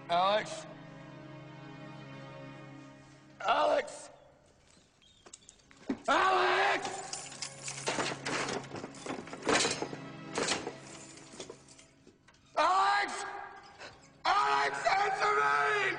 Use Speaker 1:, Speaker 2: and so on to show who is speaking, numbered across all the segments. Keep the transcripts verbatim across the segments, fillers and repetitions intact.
Speaker 1: Alex? Alex? Alex! Alex! Alex, answer me!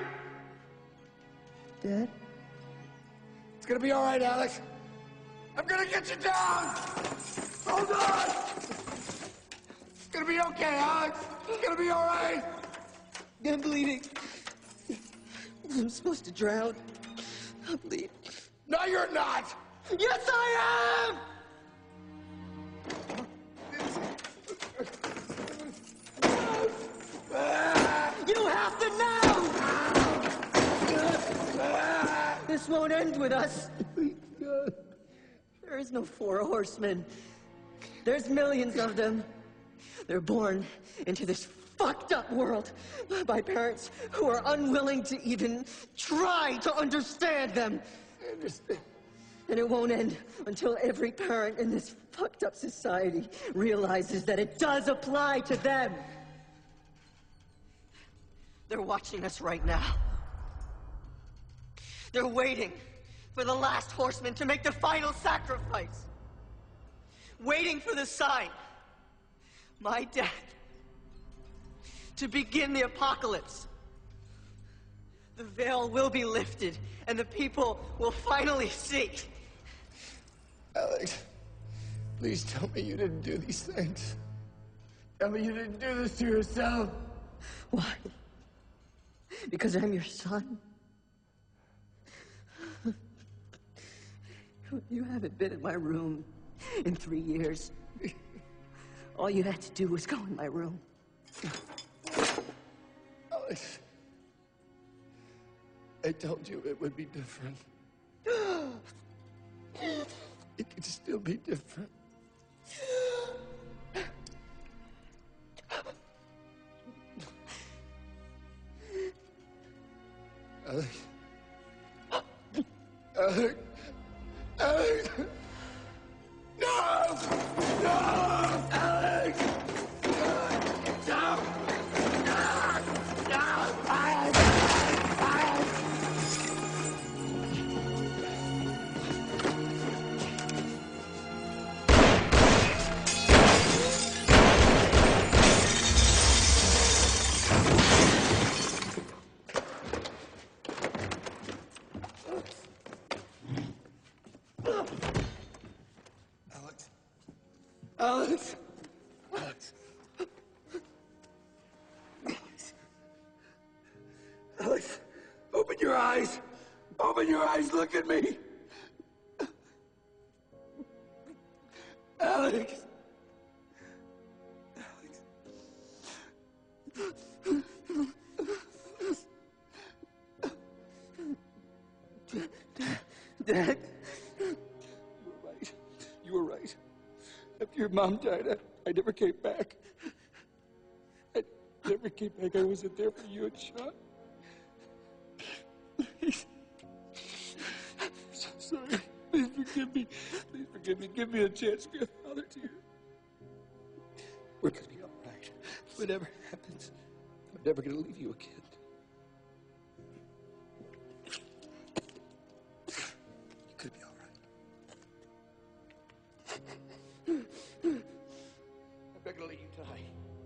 Speaker 2: Dad?
Speaker 1: It's gonna be all right, Alex. I'm gonna get you down! Hold on! It's gonna be okay, Alex. It's gonna be all right.
Speaker 2: I'm bleeding. I'm supposed to drown. I'm bleeding.
Speaker 1: No, you're not!
Speaker 2: Yes, I am! You have to know! This won't end with us. There is no four horsemen. There's millions of them. They're born into this fucked up world by parents who are unwilling to even try to understand them.
Speaker 1: I understand.
Speaker 2: And it won't end until every parent in this fucked up society realizes that it does apply to them. They're watching us right now. They're waiting for the last horseman to make the final sacrifice. Waiting for the sign. My death. To begin the apocalypse. The veil will be lifted, and the people will finally see.
Speaker 1: Alex, please tell me you didn't do these things. Tell me you didn't do this to yourself.
Speaker 2: Why? Because I'm your son? You haven't been in my room in three years. All you had to do was go in my room.
Speaker 1: Alex, I told you it would be different. It could still be different. Alex. Alex. Alex. No! No! Alex! No! No! No! Alex! Alex! Alex! Alex! Alex! Alex! Open your eyes! Open your eyes, look at me! Alex! Alex! Dad? You were right. You were right. After your mom died, I, I never came back. I never came back. I wasn't there for you and Sean. Please. I'm so sorry. Please forgive me. Please forgive me. Give me a chance to be a father to you. We're going to be all right. Whatever happens, I'm never going to leave you again. You could be all right. I'm not going to let you die.